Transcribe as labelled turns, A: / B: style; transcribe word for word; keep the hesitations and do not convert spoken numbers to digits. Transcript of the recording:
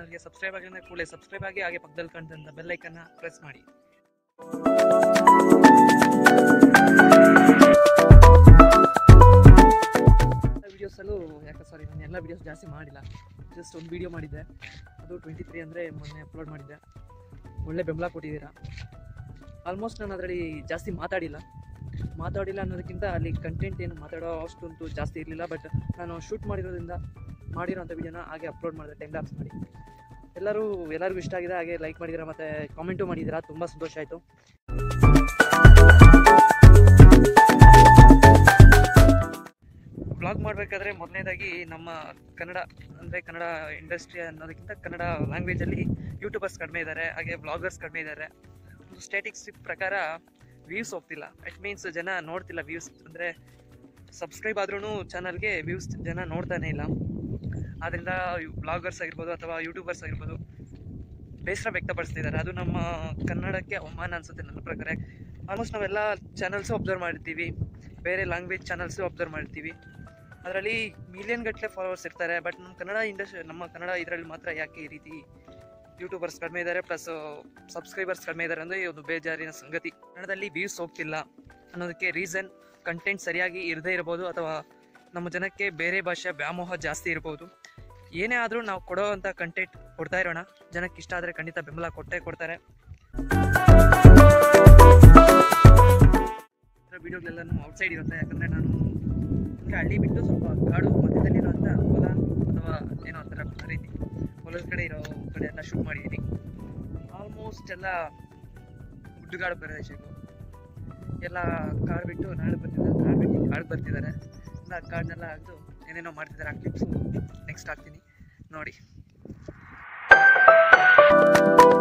A: ಚಾನಲ್ಗೆ ಸಬ್ಸ್ಕ್ರೈಬ್ ಆಗಿದ್ರೆ ಕೂಡಲೇ ಸಬ್ಸ್ಕ್ರೈಬ್ ಆಗಿ ಹಾಗೆ ಪಕ್ಕದಲ್ಲಿ ಕಾಣ್ತಿದ್ದ ಬೆಲ್ ಐಕನ್ನ ಪ್ರೆಸ್ ಮಾಡಿ. ವಿಡಿಯೋಸಲ್ಲೂ ಯಾಕೆ ಸಾರಿ ನಾನು ಎಲ್ಲ ವೀಡಿಯೋಸ್ ಜಾಸ್ತಿ ಮಾಡಿಲ್ಲ, ಜಸ್ಟ್ ಒಂದು ವೀಡಿಯೋ ಮಾಡಿದ್ದೆ, ಅದು ಟ್ವೆಂಟಿ ತ್ರೀ ಅಂದರೆ ಮೊನ್ನೆ ಅಪ್ಲೋಡ್ ಮಾಡಿದ್ದೆ. ಒಳ್ಳೆ ಬೆಂಬಲ ಕೊಟ್ಟಿದ್ದೀರಾ. ಆಲ್ಮೋಸ್ಟ್ ನಾನು ಅದರಲ್ಲಿ ಜಾಸ್ತಿ ಮಾತಾಡಿಲ್ಲ ಮಾತಾಡಿಲ್ಲ ಅನ್ನೋದಕ್ಕಿಂತ ಅಲ್ಲಿ ಕಂಟೆಂಟ್ ಏನು ಮಾತಾಡೋ ಅಷ್ಟೊಂದು ಜಾಸ್ತಿ ಇರಲಿಲ್ಲ. ಬಟ್ ನಾನು ಶೂಟ್ ಮಾಡಿರೋದ್ರಿಂದ ಮಾಡಿರೋಂಥ ವೀಡಿಯೋನ ಹಾಗೆ ಅಪ್ಲೋಡ್ ಮಾಡಿದೆ, ಟೈಮ್ ಲ್ಯಾಪ್ಸ್ ಮಾಡಿ. ಎಲ್ಲರೂ ಎಲ್ಲರಿಗೂ ಇಷ್ಟ ಆಗಿದೆ, ಹಾಗೆ ಲೈಕ್ ಮಾಡಿದ್ದೀರಾ ಮತ್ತು ಕಾಮೆಂಟು ಮಾಡಿದ್ದೀರಾ, ತುಂಬ ಸಂತೋಷ ಆಯಿತು. ಬ್ಲಾಗ್ ಮಾಡಬೇಕಾದ್ರೆ ಮೊದಲನೇದಾಗಿ ನಮ್ಮ ಕನ್ನಡ ಅಂದರೆ ಕನ್ನಡ ಇಂಡಸ್ಟ್ರಿ ಅನ್ನೋದಕ್ಕಿಂತ ಕನ್ನಡ ಲ್ಯಾಂಗ್ವೇಜಲ್ಲಿ ಯೂಟ್ಯೂಬರ್ಸ್ ಕಡಿಮೆ ಇದ್ದಾರೆ, ಹಾಗೆ ಬ್ಲಾಗರ್ಸ್ ಕಡಿಮೆ ಇದ್ದಾರೆ. ಒಂದು ಸ್ಟ್ಯಾಟಿಸ್ಟಿಕ್ಸ್ ಪ್ರಕಾರ ವ್ಯೂಸ್ ಹೋಗ್ತಿಲ್ಲ, ಇಟ್ ಮೀನ್ಸ್ ಜನ ನೋಡ್ತಿಲ್ಲ ವ್ಯೂಸ್. ಅಂದರೆ ಸಬ್ಸ್ಕ್ರೈಬ್ ಆದ್ರೂ ಚಾನಲ್ಗೆ ವ್ಯೂಸ್ ಜನ ನೋಡ್ತಾನೆ ಇಲ್ಲ. ಆದ್ದರಿಂದ ಬ್ಲಾಗರ್ಸ್ ಆಗಿರ್ಬೋದು ಅಥವಾ ಯೂಟ್ಯೂಬರ್ಸ್ ಆಗಿರ್ಬೋದು ಬೇಸರ ವ್ಯಕ್ತಪಡಿಸ್ತಿದ್ದಾರೆ. ಅದು ನಮ್ಮ ಕನ್ನಡಕ್ಕೆ ಅವಮಾನ ಅನಿಸುತ್ತೆ ನನ್ನ ಪ್ರಕಾರ. ಆಲ್ಮೋಸ್ಟ್ ನಾವೆಲ್ಲ ಚಾನಲ್ಸು ಅಬ್ಸರ್ವ್ ಮಾಡಿರ್ತೀವಿ, ಬೇರೆ ಲ್ಯಾಂಗ್ವೇಜ್ ಚಾನಲ್ಸು ಅಬ್ಸರ್ವ್ ಮಾಡಿರ್ತೀವಿ, ಅದರಲ್ಲಿ ಮಿಲಿಯನ್ ಗಟ್ಟಲೆ ಫಾಲೋವರ್ಸ್ ಇರ್ತಾರೆ. ಬಟ್ ನಮ್ಮ ಕನ್ನಡ ಇಂಡಸ್ಟ್ರಿ ನಮ್ಮ ಕನ್ನಡ ಇದರಲ್ಲಿ ಮಾತ್ರ ಯಾಕೆ ಈ ರೀತಿ ಯೂಟ್ಯೂಬರ್ಸ್ ಕಡಿಮೆ ಇದ್ದಾರೆ ಪ್ಲಸ್ ಸಬ್ಸ್ಕ್ರೈಬರ್ಸ್ ಕಡಿಮೆ ಇದ್ದಾರೆ ಅಂದರೆ ಒಂದು ಬೇಜಾರಿನ ಸಂಗತಿ. ಕನ್ನಡದಲ್ಲಿ ವ್ಯೂಸ್ ಹೋಗ್ತಿಲ್ಲ ಅನ್ನೋದಕ್ಕೆ ರೀಸನ್ ಕಂಟೆಂಟ್ ಸರಿಯಾಗಿ ಇರದೇ ಇರ್ಬೋದು, ಅಥವಾ ನಮ್ಮ ಜನಕ್ಕೆ ಬೇರೆ ಭಾಷೆ ವ್ಯಾಮೋಹ ಜಾಸ್ತಿ ಇರ್ಬೋದು. ಏನೇ ಆದರೂ ನಾವು ಕೊಡೋ ಅಂಥ ಕಂಟೆಂಟ್ ಕೊಡ್ತಾ ಇರೋಣ, ಜನಕ್ಕೆ ಇಷ್ಟ ಆದರೆ ಖಂಡಿತ ಬೆಂಬಲ ಕೊಟ್ಟೇ ಕೊಡ್ತಾರೆ. ವಿಡಿಯೋಗಳೆಲ್ಲನೂ ಔಟ್ಸೈಡ್ ಇರುತ್ತೆ, ಯಾಕಂದರೆ ನಾನು ಅಂದರೆ ಹಳ್ಳಿ ಬಿಟ್ಟು ಸ್ವಲ್ಪ ಕಾಡು ಮಧ್ಯದಲ್ಲಿರುವಂಥ ಹೊಲ ಅಥವಾ ಏನೋ ಒಂಥರ ರೀತಿ ಹೊಲದ ಕಡೆ ಇರೋ ಕಡೆ ಎಲ್ಲ ಶೂಟ್ ಮಾಡಿದ್ದೀನಿ. ಆಲ್ಮೋಸ್ಟ್ ಎಲ್ಲ ಗುಡ್ಡುಗಾಡು ಪ್ರದೇಶಗಳು, ಎಲ್ಲ ಕಾಡು ಬಿಟ್ಟು ನಾಡು ಬರ್ತಿದ್ದಾರೆ, ನಾಡು ಬಿಟ್ಟು ಕಾಡು ಬರ್ತಿದ್ದಾರೆ, ಎಲ್ಲ ಕಾಡನ್ನೆಲ್ಲ ಹಾಕ್ದು ಏನೇನೋ ಮಾಡ್ತಿದ್ದಾರೆ. ಆ ಕ್ಲಿಪ್ಸು ನೆಕ್ಸ್ಟ್ ಹಾಕ್ತೀನಿ ನೋಡಿ.